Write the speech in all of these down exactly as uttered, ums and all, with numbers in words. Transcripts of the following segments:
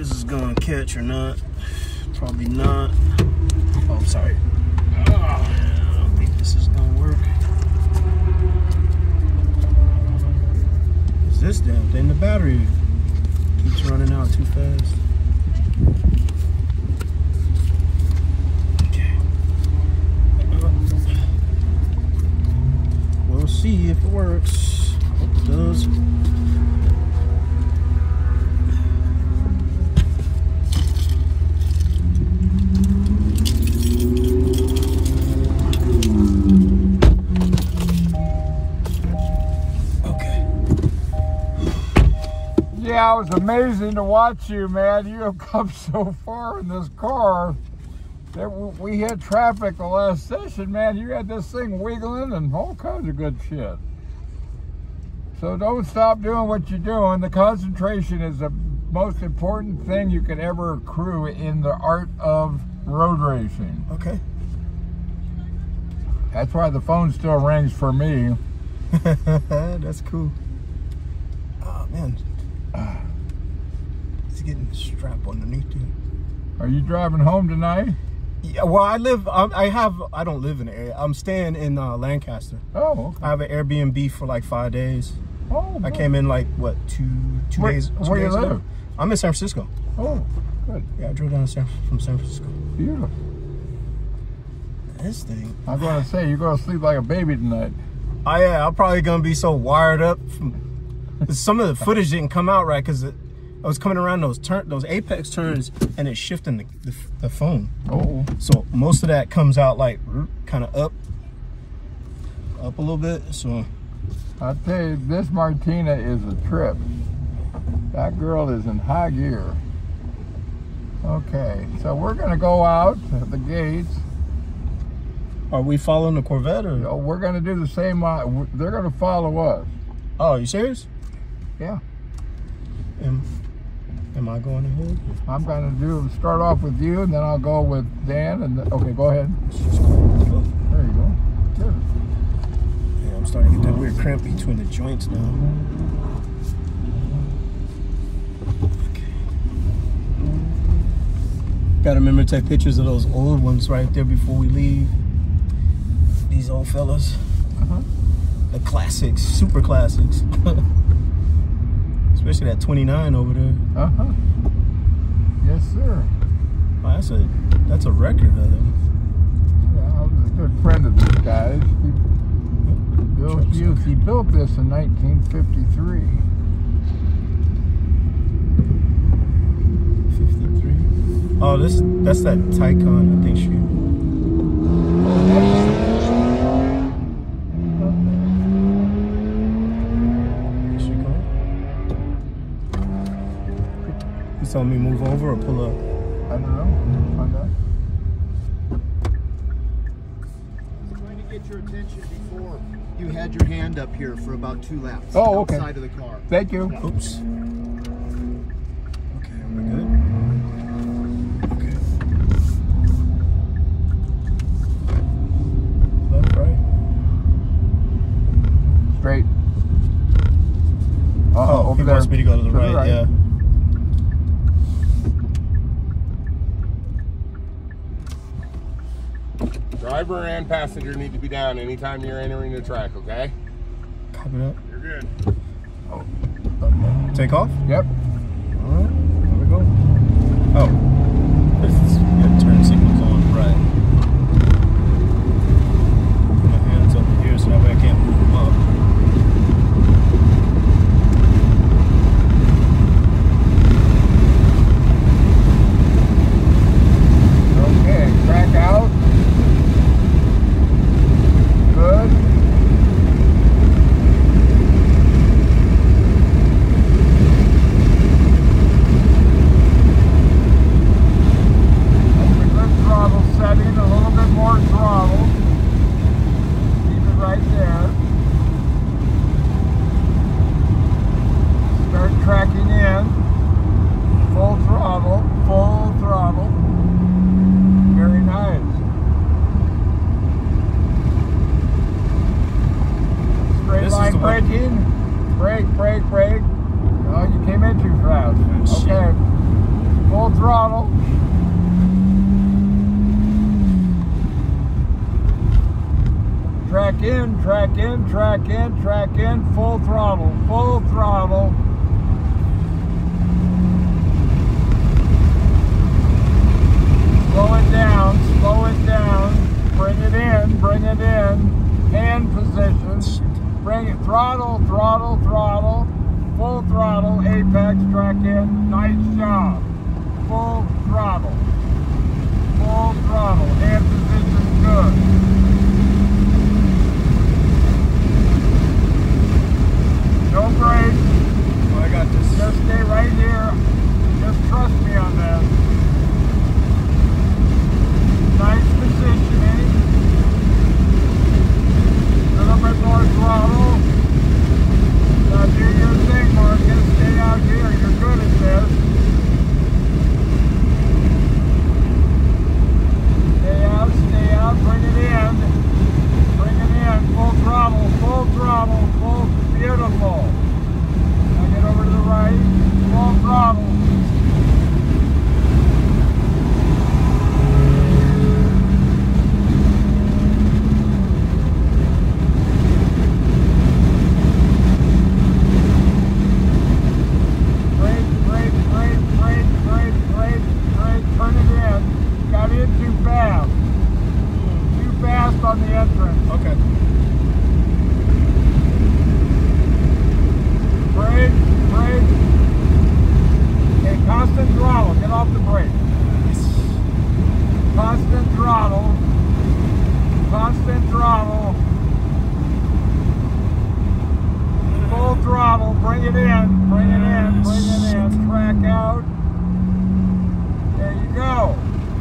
this is going to catch or not. Probably not. Oh, I'm sorry. Oh, I don't think this is going to work. What's this damn thing? The battery keeps running out too fast. Okay. Uh, we'll see if it works. Hope it does. Yeah, it was amazing to watch you, man. You have come so far in this car. That we hit traffic the last session, man. You had this thing wiggling and all kinds of good shit. So don't stop doing what you're doing. The concentration is the most important thing you could ever accrue in the art of road racing. Okay. That's why the phone still rings for me. That's cool. Oh, man. Uh, it's getting strapped underneath you. Are you driving home tonight? Yeah, well, I live, um, I have, I don't live in the area. I'm staying in uh, Lancaster. Oh, okay. I have an Airbnb for like five days. Oh, I came in like, what, two two where, days? Two where days you live? ago. I'm in San Francisco. Oh, good. Yeah, I drove down to San, from San Francisco. Beautiful. This thing. I'm going to say, you're going to sleep like a baby tonight. Oh, yeah, I'm probably going to be so wired up from... Some of the footage didn't come out right because I was coming around those turn, those apex turns, and it's shifting the, the, the phone. Oh, so most of that comes out like kind of up, up a little bit. So I tell you, this Martina is a trip. That girl is in high gear. Okay, so we're gonna go out at the gates. Are we following the Corvette, or? Oh, we're gonna do the same. Uh, they're gonna follow us. Oh, are you serious? Yeah. Am, am I going ahead? I'm going to do start off with you, and then I'll go with Dan. And the, okay, go ahead. Let's go. Let's go. There you go. Good. Yeah, I'm starting to get that weird cramp between the joints now. Okay. Gotta remember to take pictures of those old ones right there before we leave. These old fellas. Uh-huh. The classics, super classics. Especially that twenty-nine over there. Uh-huh. Yes, sir. Oh, that's a that's a record of them. Yeah, I was a good friend of this guy's. He, built, he, he built this in nineteen fifty-three. fifty-three. Oh, this that's that Taycan, I think she. Tell me move over or pull up? I don't know. Find out. I'm trying to get your attention before you had your hand up here for about two laps. Oh, okay. Outside of the car. Thank you. Yeah. Oops. Okay, we're good. Okay. Left, right. Straight. Uh Oh, over he there. wants me to go to the, to right, the right. yeah. Driver and passenger need to be down anytime you're entering the track, okay? Copy that. You're good. Oh. Okay. Take off? Yep. Alright, here we go. Oh. This is, yeah, turn signals on, right. Put my hands over here so that way I can't move them up. Okay, track out. Good. That's a good throttle setting, a little bit more throttle. Keep it right there. Start tracking in. Full throttle, full throttle. Very nice. Straight This is line the one- braking. Brake, brake, brake. Oh, you came in too fast. Oh, shit. Okay. Full throttle. Track in, track in, track in, track in, full throttle, full throttle. Slow it down, slow it down, bring it in, bring it in, hand positions, bring it, throttle, throttle, throttle, full throttle, apex, track in, nice job, full throttle, full throttle, hand position, good. No brakes. Oh, I got this. Just stay right here. Just trust me on that. Nice positioning. A little bit more throttle. Now do your thing, Marcus. Stay out here. You're good at this. Stay out, stay out. Bring it in. Bring it in. Full throttle, full throttle, full. Beautiful. Now get over to the right. Full throttle. Brake, brake, brake, brake, brake, brake, brake. Turn it in. Got in too fast. Too fast on the entrance. Okay. Brake, brake. Okay, constant throttle. Get off the brake. Constant throttle. Constant throttle. Full throttle. Bring it in. Bring it in. Bring it in. Track out. There you go.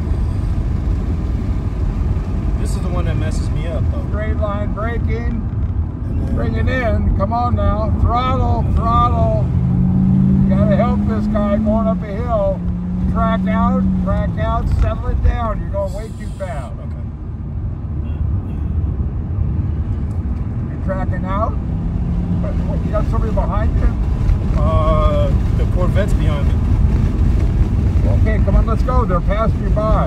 This is the one that messes me up, though. Straight line braking. Bring it in. Come on now. Throttle, throttle. You gotta help this guy going up a hill. Track out, track out, settle it down. You're going way too fast. Okay. You're tracking out? What, what, you got somebody behind you? Uh, the Corvette's behind me. Okay, come on, let's go. They're passing you by.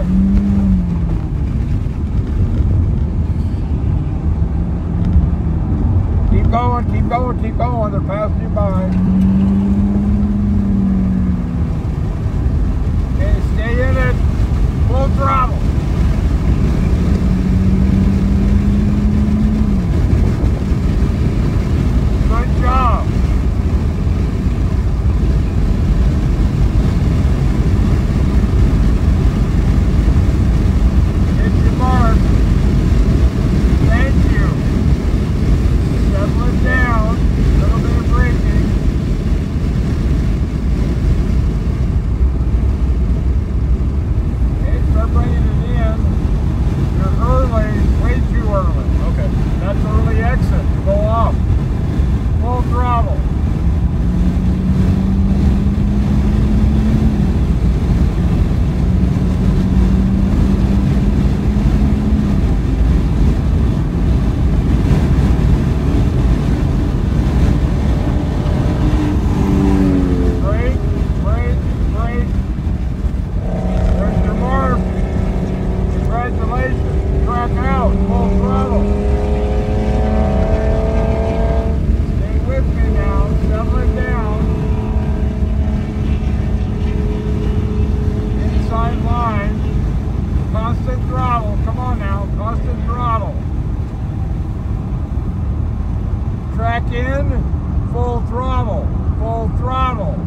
Keep going, keep going, keep going. They're passing you by. Okay, stay in it. Full throttle. Good job. Hit your mark. Thank you. Settle it down. A little bit of braking. Okay, start bringing it in. You're early, way too early. Okay. That's early exit. You go off. Full throttle. Brake, brake, brake. There's your mark. Congratulations. Track out. Full throttle. Stay with me now. Settle it down. Inside line. Constant throttle. Come on now. Constant throttle. Track in. Full throttle. Full throttle.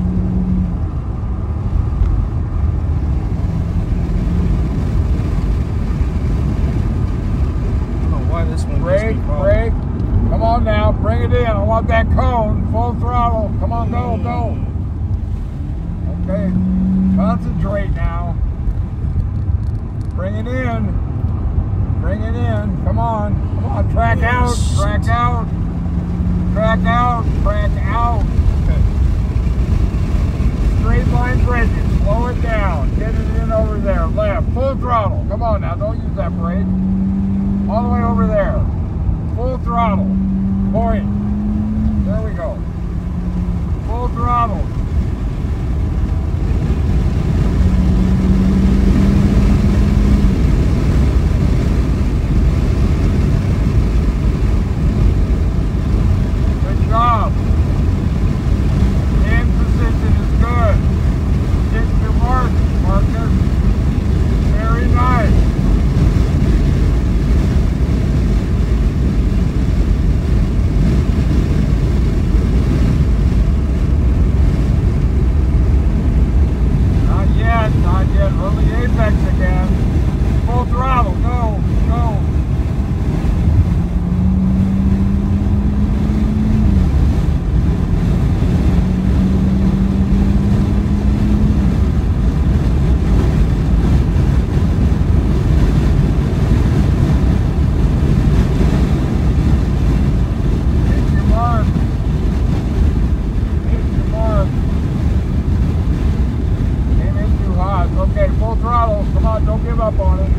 I don't know why this one gives Brake, me problems. brake. Come on now, bring it in. I want that cone. Full throttle. Come on, go, go. Okay, concentrate now. Bring it in. Bring it in. Come on. Come on, track out. Track out. Track out. Track out. Okay. Straight line braking. Slow it down. Get it in over there. Left. Full throttle. Come on now, don't use that brake. All the way over there. Full throttle. Point. There we go. Full throttle. stop on it.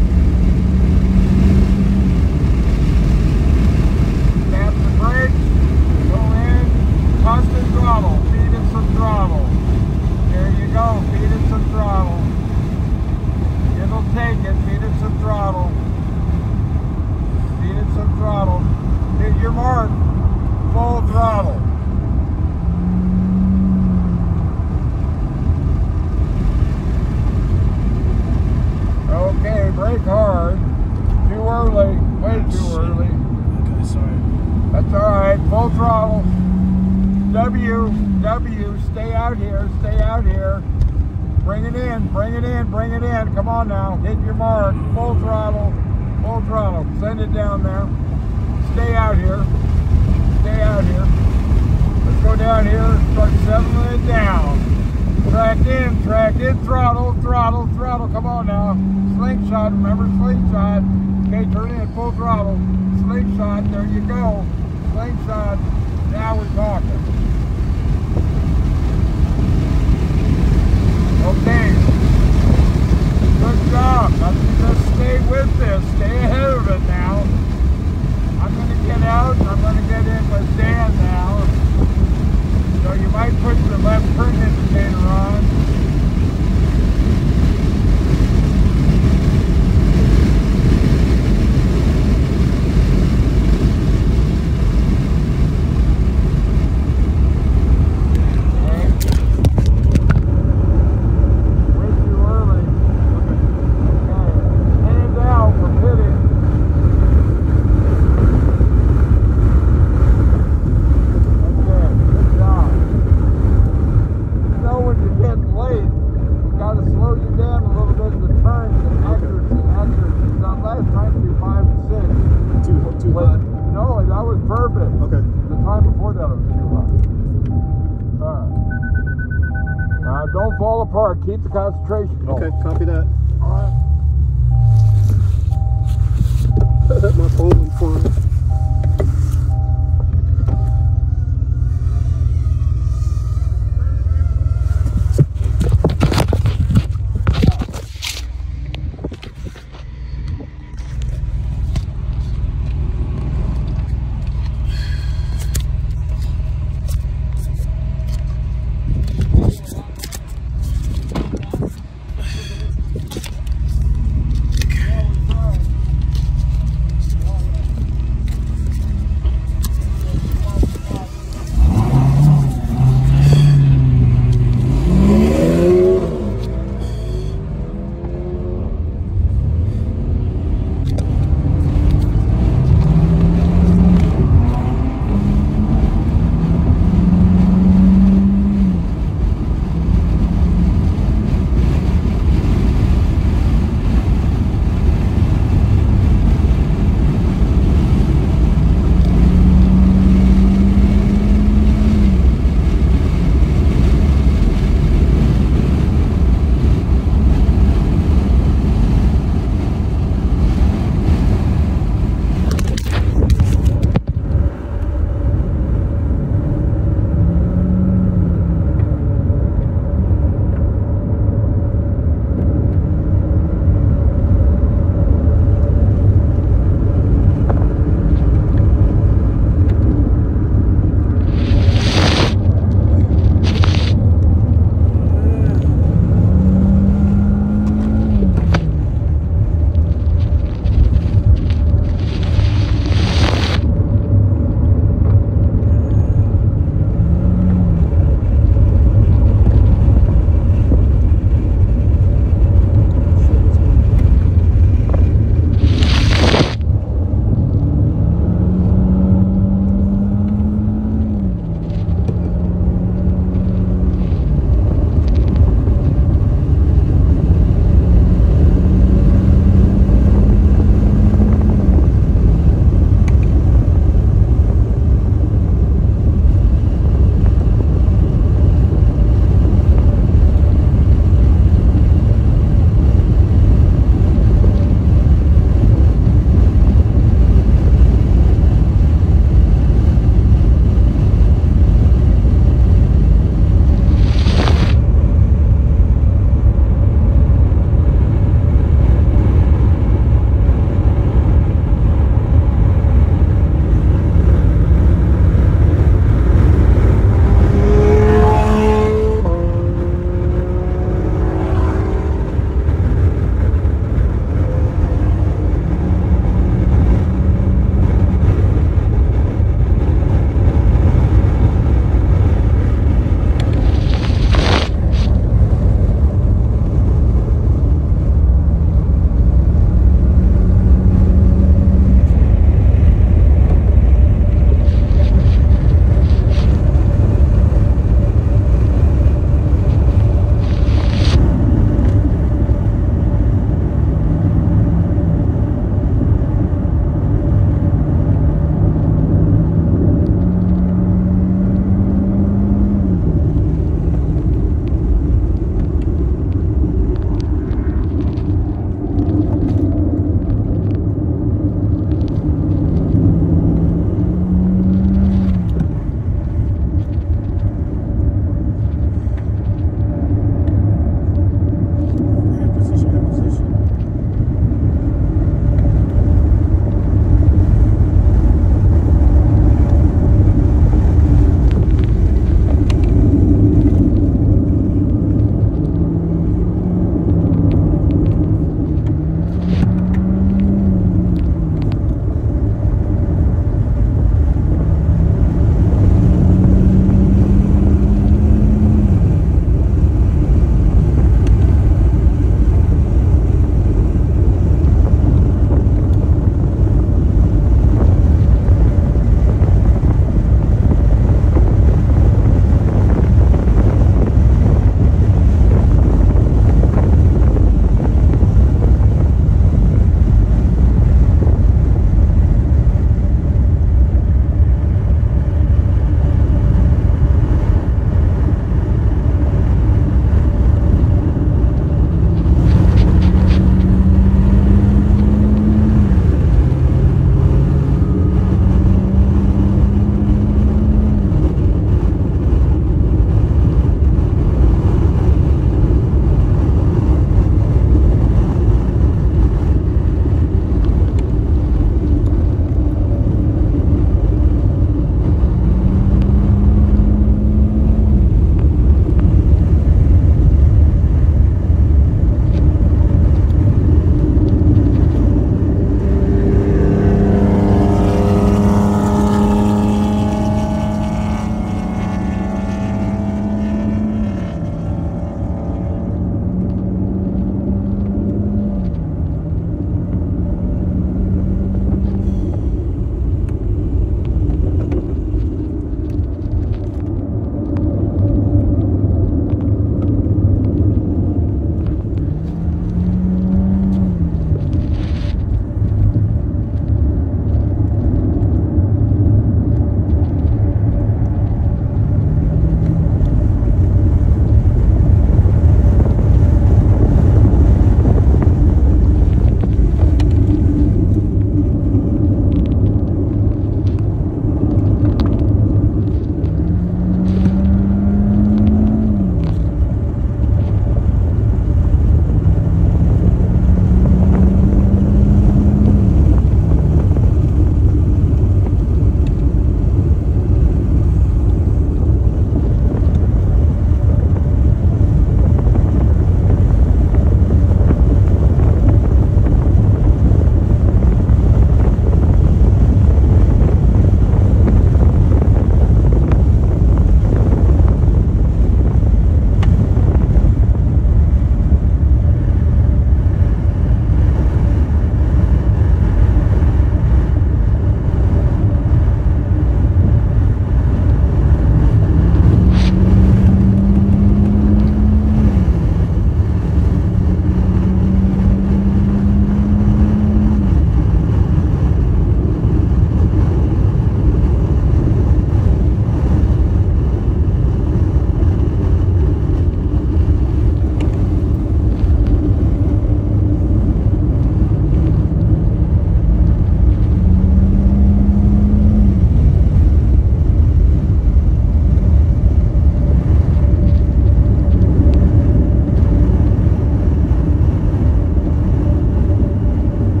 Tap the brakes, go in, constant throttle, feed it some throttle. There you go, feed it some throttle. It'll take it, feed it some throttle. Feed it some throttle. Hit your mark, full throttle. Okay, brake hard. Too early, way too early. Okay, sorry. That's alright, full throttle. W, W, stay out here, stay out here. Bring it in, bring it in, bring it in. Come on now, hit your mark. Full throttle, full throttle. Send it down there. Stay out here, stay out here. Let's go down here and start settling it down. Track in, track in, throttle, throttle, throttle. Come on now. Slingshot, remember slingshot. Okay, turn in, full throttle. Slingshot, there you go. Slingshot, now we're talking. Okay. Good job. Now you just stay with this. Stay ahead of it now. I'm going to get out. I'm going to get in with Dan now. So you might put the left turn indicator on. Keep the concentration going. Okay, copy that. All right. My phone went flying.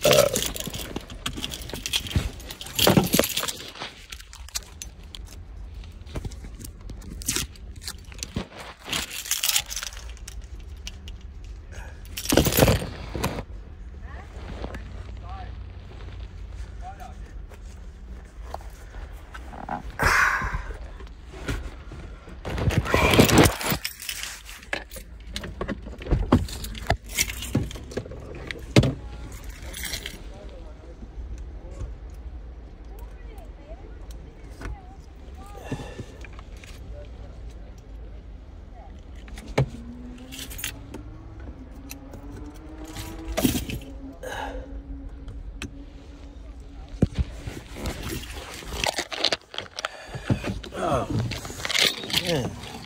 Oh, man.